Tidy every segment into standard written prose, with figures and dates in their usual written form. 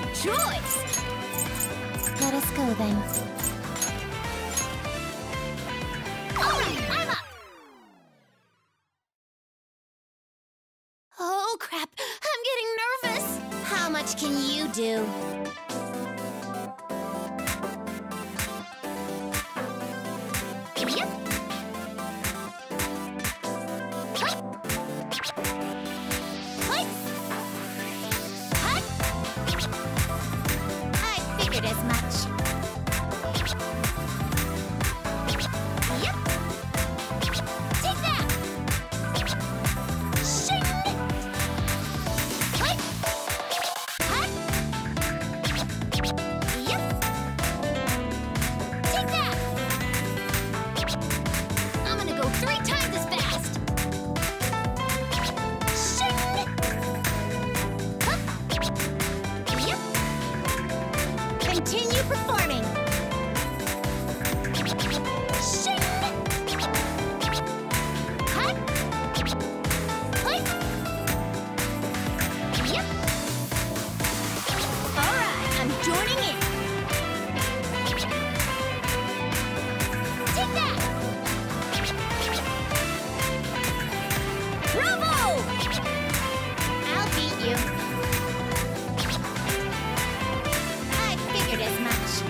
Good choice! Let us go then. Alright, I'm up! Oh, crap. I'm getting nervous. How much can you do? Yep. What? Hut? I figured as much. Yep. Take that! Shing! What? Hut? Yep. Take that! I'm gonna go 3 times as fast! Shing! Yep. Continue performing. Shing! Hut? What? Yep. Alright, I'm joining in. Take that! Bravo! I'll beat you. I figured as much.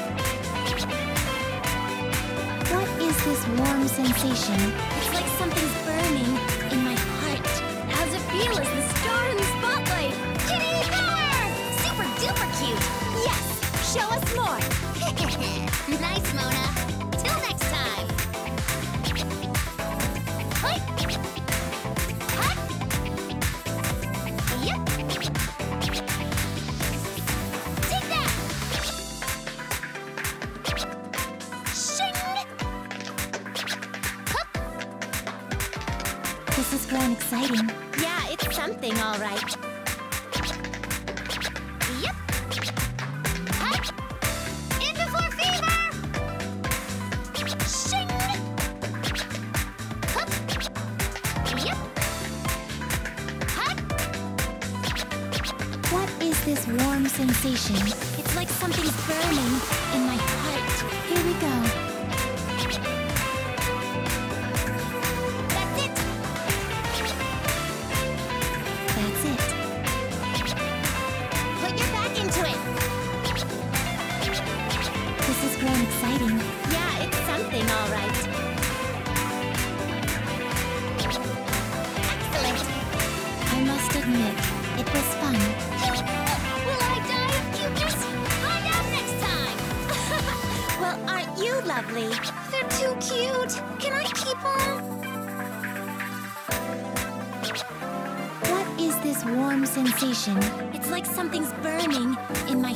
What is this warm sensation? It's like something's burning in my heart. How's it feel as the star in the spotlight? Kitty power! Super duper cute! Yes! Show us more! Nice, Mona. Till next time. Hoi! Hut! Yep. Take that! Shing! Hup! This is grand exciting. Yeah, it's something, all right. Yep. Hut! In before fever! Shing! Hup! Yep. Hut! What is this warm sensation? It's like something's burning in my heart. Here we go. That's it! That's it. Put your back into it! This is grand exciting. Yeah, it's something, all right. Excellent! I must admit, it was fun. Will I die of cuteness? Find out next time! Well, aren't you lovely? They're too cute! Can I keep them? What is this warm sensation? It's like something's burning in my